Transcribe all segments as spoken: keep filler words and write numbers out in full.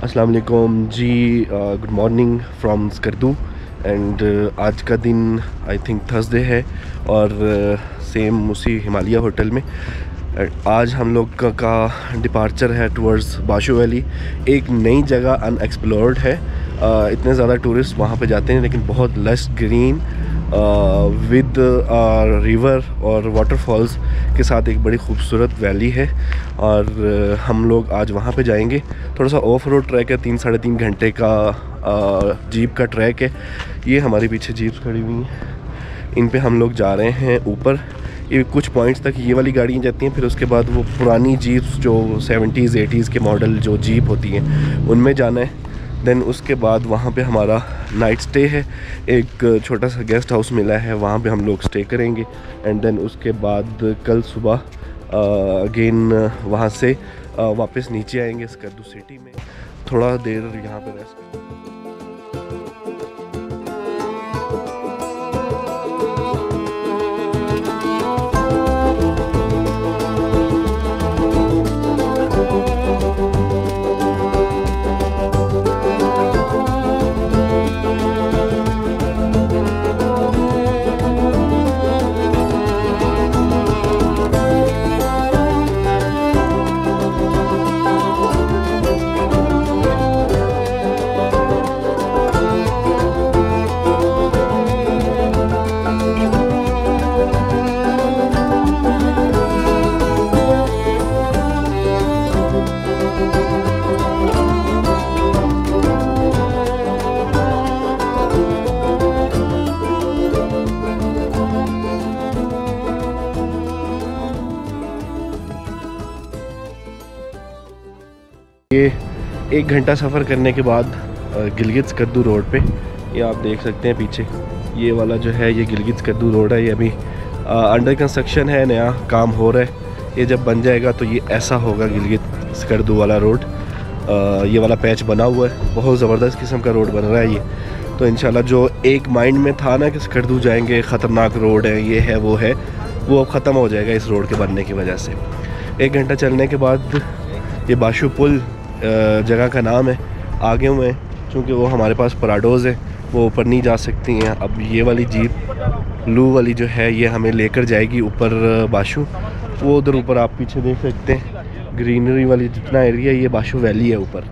अस्सलाम वालेकुम जी। Good morning from Skardu and आज का दिन आई थिंक थर्सडे है और सेम uh, उसी हिमालय होटल में uh, आज हम लोग का, का डिपार्चर है टुवर्ड्स बाशू वैली। एक नई जगह अनएक्सप्लोर्ड है। uh, इतने ज़्यादा टूरिस्ट वहाँ पे जाते हैं लेकिन बहुत लश ग्रीन विद रिवर और वाटरफॉल्स के साथ एक बड़ी खूबसूरत वैली है और uh, हम लोग आज वहाँ पे जाएंगे। थोड़ा सा ऑफ रोड ट्रैक है, तीन साढ़े तीन घंटे का uh, जीप का ट्रैक है। ये हमारे पीछे जीप्स खड़ी हुई हैं, इन पे हम लोग जा रहे हैं ऊपर। ये कुछ पॉइंट्स तक ये वाली गाड़ियाँ जाती हैं, फिर उसके बाद वो पुरानी जीप्स जो सेवेंटीज़ एटीज़ के मॉडल जो जीप होती हैं उनमें जाना है। देन उसके बाद वहाँ पे हमारा नाइट स्टे है, एक छोटा सा गेस्ट हाउस मिला है, वहाँ पे हम लोग स्टे करेंगे। एंड देन उसके बाद कल सुबह अगेन वहाँ से आ, वापस नीचे आएंगे स्कर्दू सिटी में, थोड़ा देर यहाँ पे रेस्ट करेंगे। ये एक घंटा सफ़र करने के बाद गिलगित स्कर्दू रोड पे, ये आप देख सकते हैं पीछे, ये वाला जो है ये गिलगित स्कर्दू रोड है। ये अभी अंडर कंस्ट्रक्शन है, नया काम हो रहा है। ये जब बन जाएगा तो ये ऐसा होगा गिलगित स्कर्दू वाला रोड। आ, ये वाला पैच बना हुआ है, बहुत ज़बरदस्त किस्म का रोड बन रहा है ये। तो इंशाल्लाह जो एक माइंड में था ना कि स्कर्दू जाएंगे, ख़तरनाक रोड है, ये है वो है, वो अब ख़त्म हो जाएगा इस रोड के बनने की वजह से। एक घंटा चलने के बाद ये बाशू पुल जगह का नाम है, आगे हुए हैं क्योंकि वो हमारे पास पराडोज़ है, वो ऊपर नहीं जा सकती हैं। अब ये वाली जीप ब्लू वाली जो है ये हमें लेकर जाएगी ऊपर बाशू। वो उधर ऊपर आप पीछे देख सकते हैं, ग्रीनरी वाली जितना एरिया, ये बाशू वैली है ऊपर।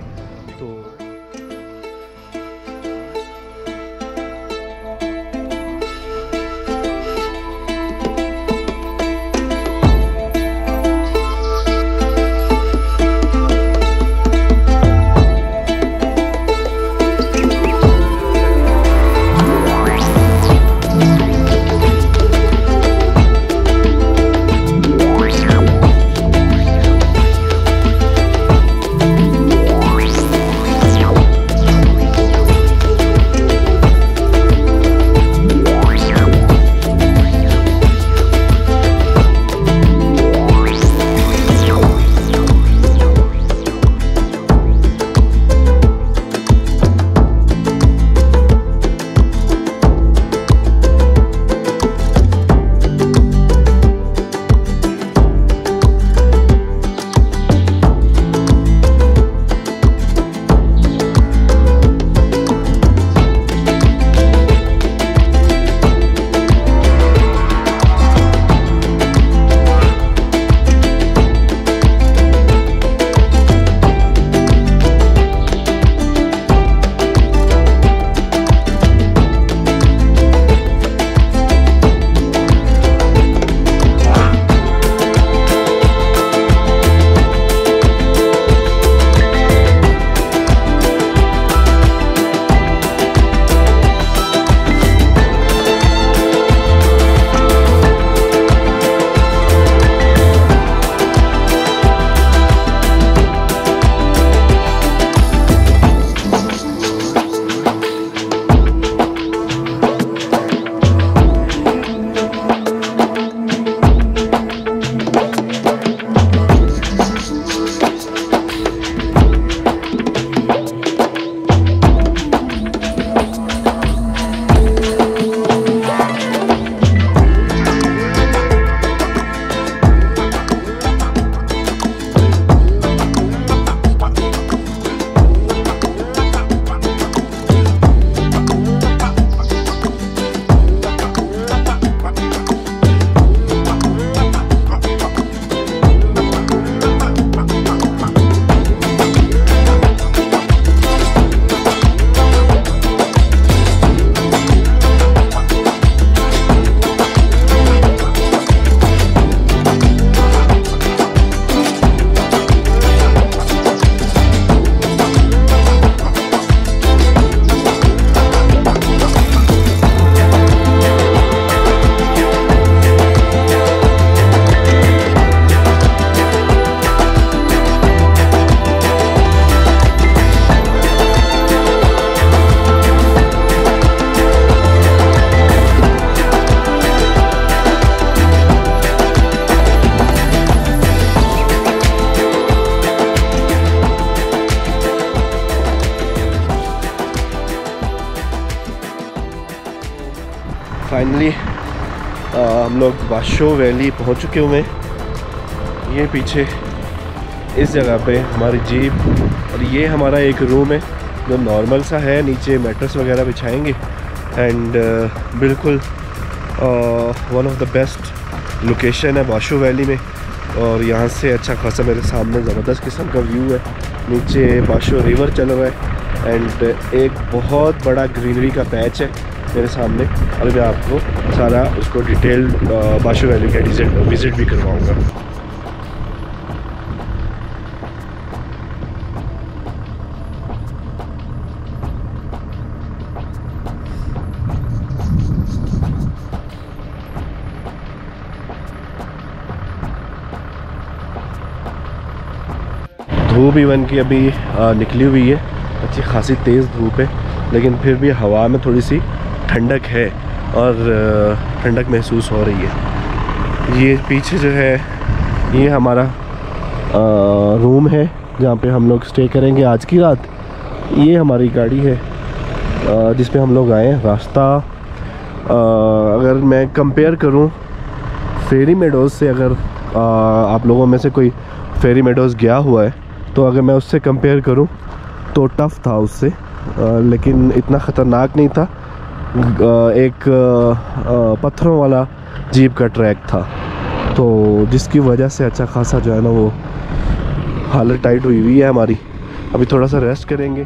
फाइनली हम लोग वाशो वैली पहुंच चुके हुए हैं। ये पीछे इस जगह पे हमारी जीप और ये हमारा एक रूम है जो नॉर्मल सा है, नीचे मैट्रेस वगैरह बिछाएंगे एंड uh, बिल्कुल one of the best location है वाशो वैली में। और यहाँ से अच्छा खासा मेरे सामने ज़बरदस्त किस्म का व्यू है, नीचे वाशो रिवर चल रहा है एंड एक बहुत बड़ा ग्रीनरी का पैच है मेरे सामने। और मैं आपको सारा उसको डिटेल वाशो वैली का विजिट विज़िट भी करवाऊँगा। धूप इवन की अभी आ, निकली हुई है, अच्छी खासी तेज़ धूप है, लेकिन फिर भी हवा में थोड़ी सी ठंडक है और ठंडक महसूस हो रही है। ये पीछे जो है ये हमारा आ, रूम है जहाँ पे हम लोग स्टे करेंगे आज की रात। ये हमारी गाड़ी है जिस पे हम लोग आए हैं। रास्ता आ, अगर मैं कंपेयर करूँ फेरी मेडोज़ से, अगर आ, आप लोगों में से कोई फेरी मेडोज़ गया हुआ है तो अगर मैं उससे कंपेयर करूं तो टफ़ था उससे, आ, लेकिन इतना ख़तरनाक नहीं था। आ, एक आ, पत्थरों वाला जीप का ट्रैक था, तो जिसकी वजह से अच्छा खासा जो है ना वो हालत टाइट हुई हुई है हमारी। अभी थोड़ा सा रेस्ट करेंगे।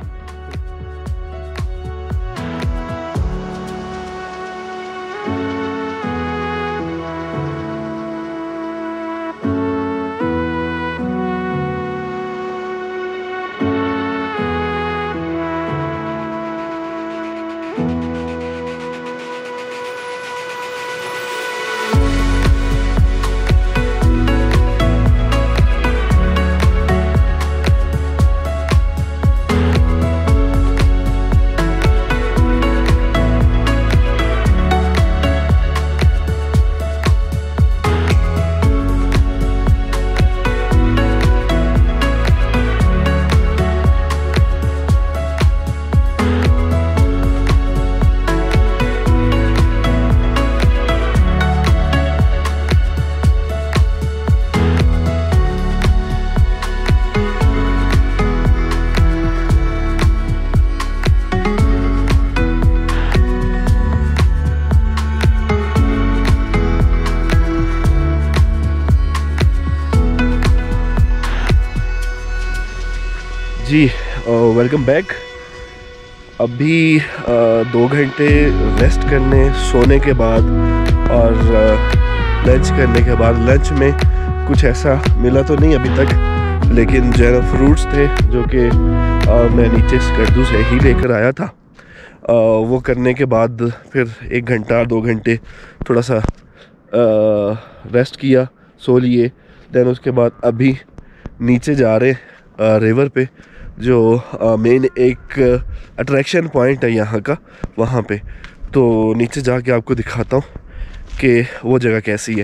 जी वेलकम बैक। अभी आ, दो घंटे रेस्ट करने सोने के बाद और लंच करने के बाद, लंच में कुछ ऐसा मिला तो नहीं अभी तक, लेकिन जो है फ्रूट्स थे जो कि मैं नीचे स्कर्दू से ही लेकर आया था। आ, वो करने के बाद फिर एक घंटा दो घंटे थोड़ा सा आ, रेस्ट किया, सो लिए। देन उसके बाद अभी नीचे जा रहे आ, रिवर पे, जो मेन एक अट्रैक्शन पॉइंट है यहाँ का, वहाँ पे। तो नीचे जाके आपको दिखाता हूँ कि वो जगह कैसी है।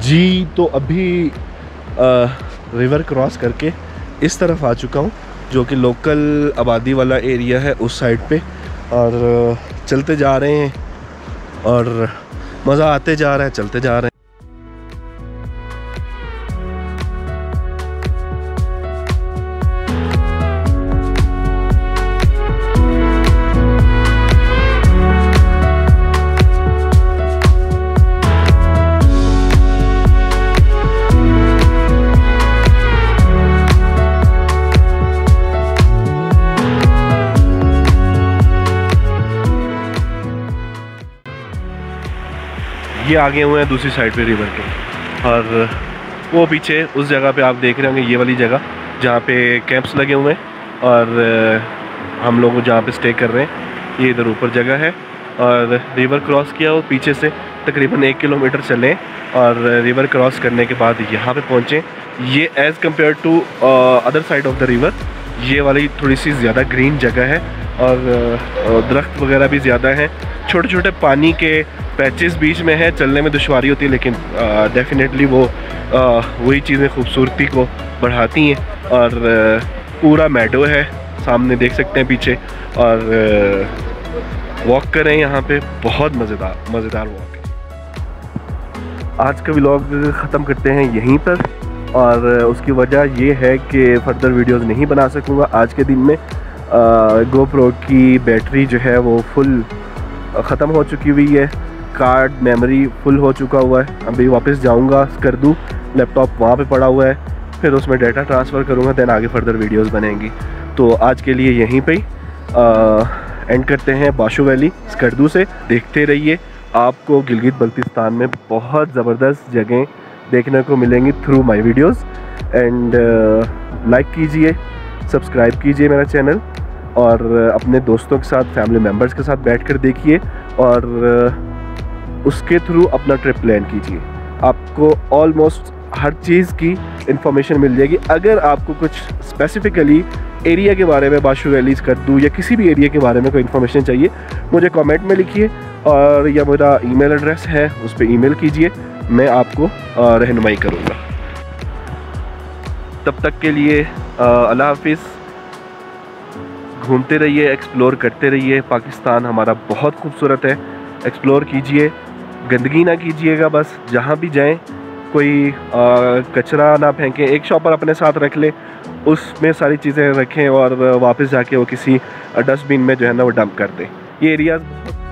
जी तो अभी आ, रिवर क्रॉस करके इस तरफ आ चुका हूँ, जो कि लोकल आबादी वाला एरिया है उस साइड पे, और चलते जा रहे हैं और मज़ा आते जा रहा है, चलते जा रहे हैं। ये आगे हुए हैं दूसरी साइड पे रिवर के, और वो पीछे उस जगह पे आप देख रहे होंगे, ये वाली जगह जहाँ पे कैंप्स लगे हुए हैं और हम लोग जहाँ पे स्टे कर रहे हैं, ये इधर ऊपर जगह है। और रिवर क्रॉस किया और पीछे से तकरीबन एक किलोमीटर चलें और रिवर क्रॉस करने के बाद यहाँ पे पहुँचें। ये as compare to other side of the river, ये वाली थोड़ी सी ज़्यादा ग्रीन जगह है और दरख्त वगैरह भी ज़्यादा हैं। छोटे छोटे पानी के पैचेस बीच में है, चलने में दुश्वारी होती है, लेकिन डेफिनेटली वो आ, वही चीज़ें खूबसूरती को बढ़ाती हैं। और आ, पूरा मैडो है, सामने देख सकते हैं पीछे, और वॉक करें यहाँ पे, बहुत मज़ेदार मज़ेदार वॉक है। आज का व्लॉग ख़त्म करते हैं यहीं पर, और उसकी वजह ये है कि फर्दर वीडियोज़ नहीं बना सकूँगा आज के दिन में। गोप्रो की बैटरी जो है वो फुल ख़त्म हो चुकी हुई है, कार्ड मेमोरी फुल हो चुका हुआ है। अभी वापस जाऊंगा स्कर्दू, लैपटॉप वहाँ पे पड़ा हुआ है, फिर उसमें डाटा ट्रांसफ़र करूँगा, दैन आगे फर्दर वीडियोस बनेंगी। तो आज के लिए यहीं पे ही एंड करते हैं बाशु वैली स्कर्दू से। देखते रहिए, आपको गिलगित बल्तिस्तान में बहुत ज़बरदस्त जगह देखने को मिलेंगी through my videos. And like कीजिए, सब्सक्राइब कीजिए मेरा चैनल, और अपने दोस्तों के साथ, फैमिली मेम्बर्स के साथ बैठकर देखिए और उसके थ्रू अपना ट्रिप प्लान कीजिए। आपको ऑलमोस्ट हर चीज़ की इंफॉर्मेशन मिल जाएगी। अगर आपको कुछ स्पेसिफिकली एरिया के बारे में, बाशु वैली स्कर्दू या किसी भी एरिया के बारे में कोई इन्फॉर्मेशन चाहिए, मुझे कमेंट में लिखिए, और या मेरा ईमेल एड्रेस है उस पर ईमेल कीजिए, मैं आपको रहनुमाई करूँगा। तब तक के लिए अल्लाह हाफिज़। घूमते रहिए, एक्सप्लोर करते रहिए। पाकिस्तान हमारा बहुत खूबसूरत है, एक्सप्लोर कीजिए, गंदगी ना कीजिएगा। बस जहाँ भी जाएं कोई आ, कचरा ना फेंकें, एक शॉपर अपने साथ रख लें, उसमें सारी चीज़ें रखें और वापस जाके वो किसी डस्टबिन में जो है ना वो डंप कर दें। ये एरियाज़